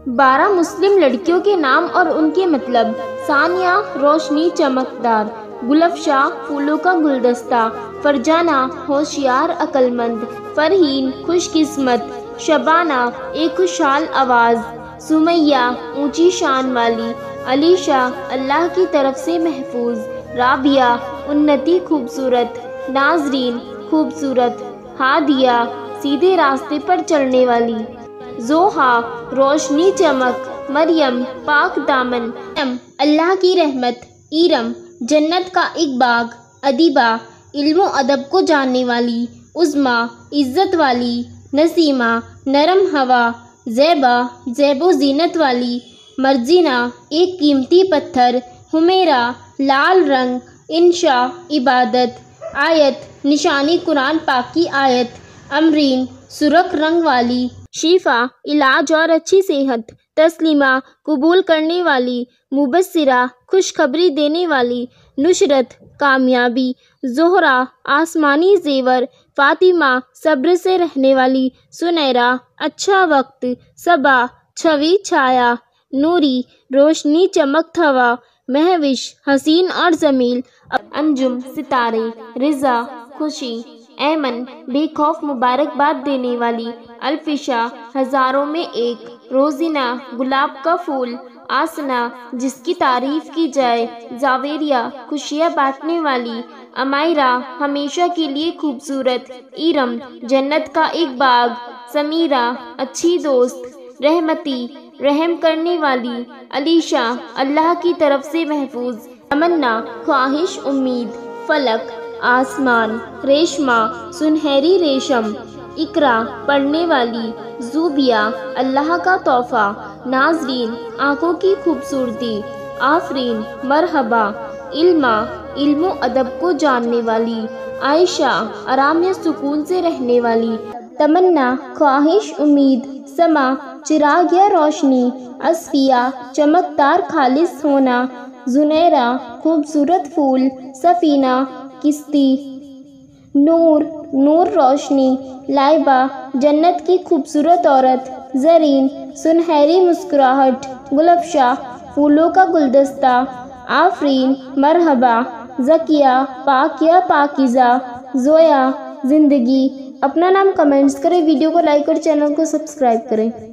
12 مسلم لڑکیوں کے نام اور ان کے مطلب: ثانیہ روشنی چمکدار، گلفشا پھولوں کا گلدستہ، فرجانہ ہوشیار عقل مند، فرحین خوش قسمت، شبانہ ایک خوشحال آواز، سمیہ اونچی شان والی، علیشہ اللہ کی طرف سے محفوظ، رابعہ انتی خوبصورت، ناظرین خوبصورت، ہادیہ سیدھے راستے پر چلنے والی، زوحا روشنی چمک، مریم پاک دامن، اللہ کی رحمت، ارم جنت کا ایک باغ، ادیبہ علم و ادب کو جاننے والی، عظمیٰ عزت والی، نسیمہ نرم ہوا، زیبا زیب و زینت والی، مرجینہ ایک قیمتی پتھر، حمیرہ لال رنگ، انشا عبادت، آیت نشانی قرآن پاک کی آیت، امرین سرخ رنگ والی، شفا علاج اور اچھی صحت، تسلیمہ قبول کرنے والی، مبصرہ خوشخبری دینے والی، نشرت کامیابی، زہرہ آسمانی زیور، فاطمہ صبر سے رہنے والی، سنیرہ اچھا وقت، صبا چھوی چھایا، نوری روشنی چمک ہوا، مہوش حسین اور جمیل، انجم ستارے، رضا خوشی، ایمن بے خوف مبارکباد دینے والی، الفشا ہزاروں میں ایک، روزینہ گلاب کا پھول، آسنا جس کی تعریف کی جائے، زاویریہ خوشیاں بانٹنے والی، امائرہ ہمیشہ کے لیے خوبصورت، ارم جنت کا ایک باغ، سمیرہ اچھی دوست، رحمتی رحم کرنے والی، علیشہ اللہ کی طرف سے محفوظ، تمنا خواہش امید، فلک آسمان، ریشمہ سنہری ریشم، اقرا پڑھنے والی، زوبیہ اللہ کا تحفہ، ناظرین آنکھوں کی خوبصورتی، آفرین مرحبا، علمہ علم و ادب کو جاننے والی، عائشہ آرام یا سکون سے رہنے والی، تمنا خواہش امید، سما چراغ یا روشنی، اصفیہ چمکدار خالص ہونا، زنیرہ خوبصورت پھول، سفینہ کشتی، نور نور روشنی، لائبہ جنت کی خوبصورت عورت، زرین سنہری مسکراہٹ، گلفشا پھولوں کا گلدستہ، آفرین مرحبا، زکیہ پاک یا پاکیزہ، زویا زندگی۔ اپنا نام کمنٹس کریں، ویڈیو کو لائک اور چینل کو سبسکرائب کریں۔